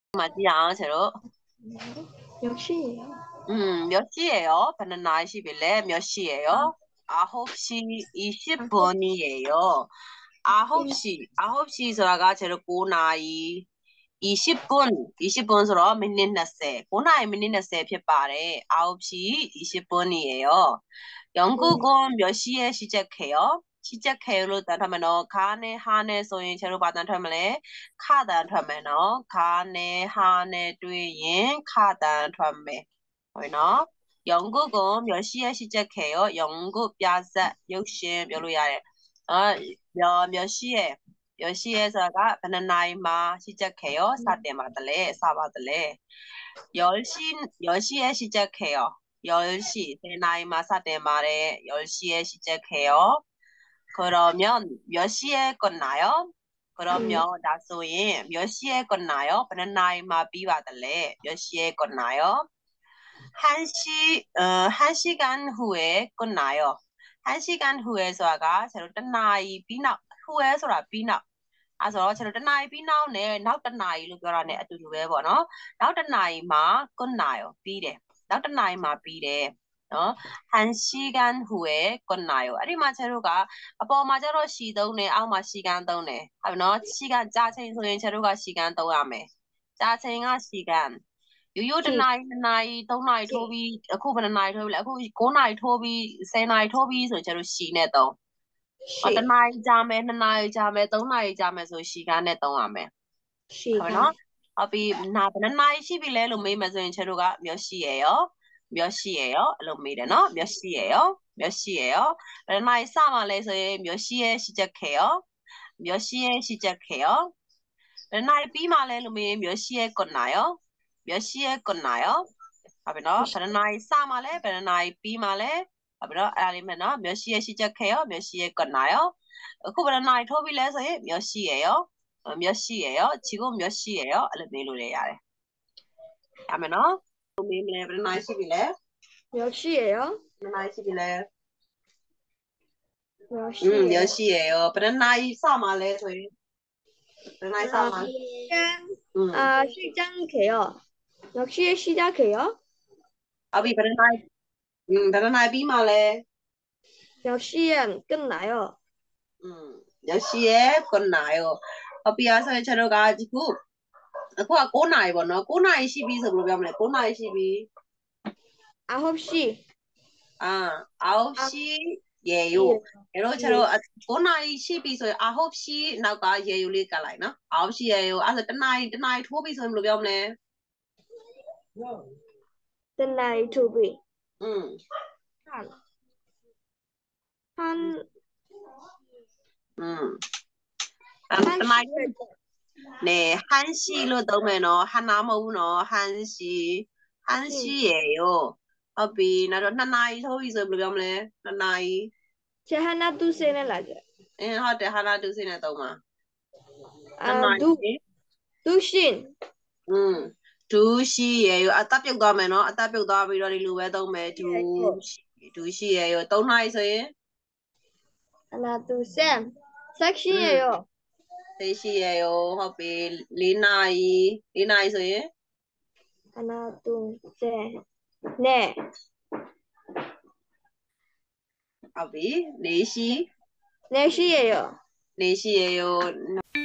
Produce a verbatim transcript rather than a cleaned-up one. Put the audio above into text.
맞지요, 제로. 몇 시예요? 음, 몇 시예요? 바나나 이십일에 몇 시예요? 아홉 시 이십 분이에요. 아홉 시, 아홉 시 소라가 제로 고나이 이십 분, 이십 분 소라 미닛 나세. 고나이 미닛 나세ဖြစ်ပါတယ်. 아홉 시 이십 분이에요. 영국은 몇 시에 시작해요? 시작해요로 단하면은 가네 하네 소인 제로 받는 텀을래 카단 텀에너 가네 하네 뒤인 카단 텀에 보이나? 영국은 몇 시에 시작해요? 영국 야자 육십 별로 야래 어, 몇, 몇 시에 몇 시에서가 바나나이마 시작해요? 사대마들래 사바들래 열 시, 열 시에 시작해요. 열 시, 내 나이마 사대 말에 열 시에 시작해요. 그러면 몇 시에 끝나요? 그러면 나소인 몇 시에 끝나요? 그런 나이마 비와달래 몇 시에 끝나요? 한 시, 어, 한 시간 후에 끝나요. 한 시간 후에서가 새로 뜬 나이 비나 후에서라 비나 အဲဆိုတော့ကျွန်တော်တနားရီပြီးနောက်နဲ့နောက်တနားရီလို့ပြောတာ ਨੇ အတူတူပဲပေါ့နော်နောက်တနားရီမှာ9နာရီပြီးတယ်နောက်တနားရီမှာပြီးတယ်နော်한 시간 후에 끝나요အဲ့ဒီမှာကျွန်တော်ကအပေါ်မှာကျတော့ရှီသုံးတယ်အောက်မှာရှီကန်သုံးတယ်ဟုတ်ပြီနော်ရှီကန်ကြာချိန်ဆိုရင်ကျွန်တော်ကရှီကန်သုံးရမယ်ကြာချိန်ကရှီကန်ရိုးရိုးတနားရီနှစ်နာရီသုံးနာရီထိုးပြီးအခုဘယ်နှစ်နာရီထိုးပြီလဲအခု9နာရီထိုးပြီး10နာရီထိုးပြီးဆိုရင်ကျွန်တော်ရှီနဲ့သုံး 어, တနာရီကြာမယ်နှစ်နာရီကြာမယ်သုံးနာရီကြာမယ်ဆိုရှီကားနဲ့သုံးရမယ်ဟုတ်ပြီနော်ဟုတ်ပြီနာဘယ်နှစ်နာရီရှိပြီလဲလို့မေးမယ်ဆိုရင်ချေတို့က몇 시예요 몇 시예요အဲ့လိုမေးတယ်နော်몇 시예요 몇 시예요ဘယ်နှစ်နာရီစမှလဲဆိုရင်몇 시에 시작해요 몇 시에 시작해요ဘယ်နှစ်နာရီပြီးမှလဲလို့မေးရင်몇 시에 끝나요 몇 시에 끝나요ဟုတ်ပြီနော်ဘယ်နှစ်နာရီစမှလဲဘယ်နှစ်နာရီပြီးမှလဲဟုတ်ပြီနော်အဲ့ဒါလေးမယ်နော်몇 시에 시작해요 몇 시에 끝나요အခုဘယ်နှစ်နာရီထိုးပြီလဲဆိုရင်몇 시예요 몇 시예요 지금 몇 시예요အဲ့လိုမေးလို့လည်းရတယ်ရမယ်နော်မေးမလဲဘယ်နှစ်နာရီရှိပြီလဲ 몇 시예요? ဘယ်နှစ်နာရီရှိပြီလဲ 몇 อืม몇 시예요? 시예요ဘယ်နှစ်နာရီစမှလဲဆိုရင်ဘယ်နှစ်နာရီစမှ 시간, 음 아, 시작해요. 몇 시에 시작해요? ဟုတ်ပြီဘယ်နှစ်နာရီอืมဘယ်နှစ်နာရီပြီးမှလဲ 몇 시에 끝나요? 음 몇 시에 끝나요ဟုတ်ပြီအဲ့ဆိုရင်ကျွန်တော်ကဒီခုအခုက9နာရီပေါ့နော်9နာရီရှိပြီဆိုဘယ်လိုပြောမလဲ9နာရီရှိပြီ 아홉 시. 아 아홉 시예요 여러분 저로9နာရီရှိပြီဆိုရင်아홉 시နောက်ကရေယူလေးကတ်လိုက်နော်아홉 시예요အဲ့ဆိုတနာရီတနာရီထိုးပြီဆိုရင်ဘယ်လိုပြောမလဲ 끝나이 투비. 음 한, 한, 음 한 တနာရီ 시에 네 한 시로 넣으면 하나 먹으면 한 시, 한 시예요. 어비 나도 하나이 소위 서 불gam래 하나이. 제 하나 둘셋에 라죠. 예, 하대 하나 둘 셋 넷 동마. 아, 하나이. 두, 두신. 음. 두 시예요. 아 따뼈 가면 아 따뼈 다 비로리 루에 동매 두 시. 두 시예요. 또 나이 서예. 하나 둘셋. 음. 섹시해요. 세 시예요. 어비 리나이. 리나이 서예. 하나 둘셋. 네. 어비 네 시. 네 시예요. 네 시예요.